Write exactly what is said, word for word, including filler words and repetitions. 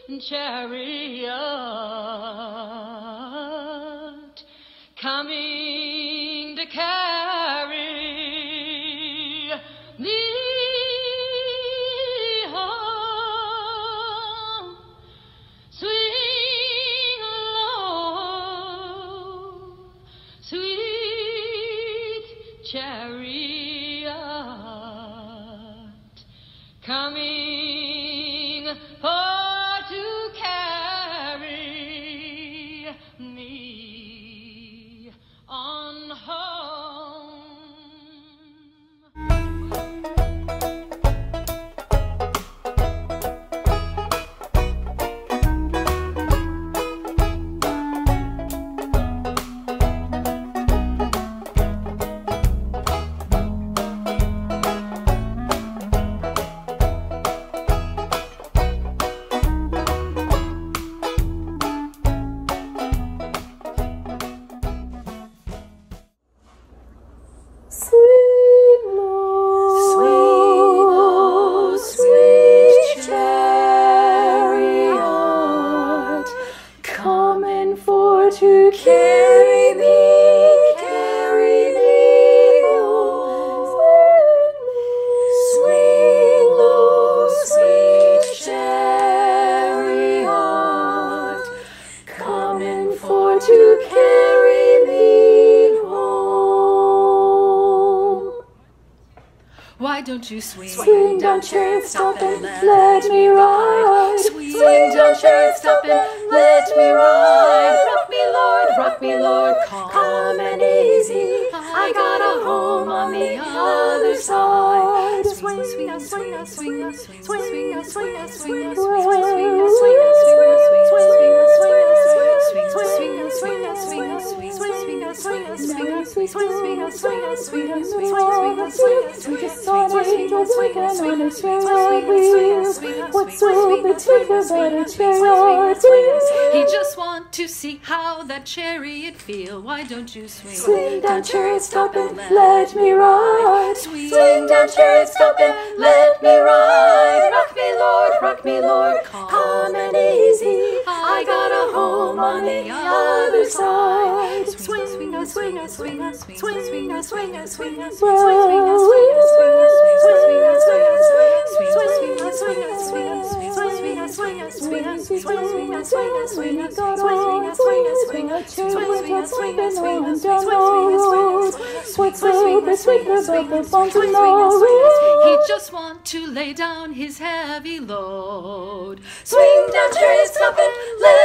chariot coming to carry me home. Swing low, sweet chariot coming for to carry me on home. Swing low, swing low, sweet chariot, coming for to carry me, carry me home. Swing low, sweet chariot, coming for to carry me home. Why don't you swing? Swing down, chariot, stop and let me ride. Swing down, chariot, stop and let me ride. Rock me, Lord, rock me, Lord, Calm and easy, I got a home on the other side. Swing, swing, swing, swing, swing, swing, swing, swing, swing, swing, He just want to see how that chariot feel. Why don't you swing? Swing down, chariot, stop and let me ride. Swing down, chariot, stop and let me ride. Rock me, Lord, rock me, Lord, Calm and easy, I got a home on the other side. Swing, swing, swing, swing, swing, swing, swing, swing, swing, swing, He just want to lay down his heavy load. Swing down, chariot, stop and let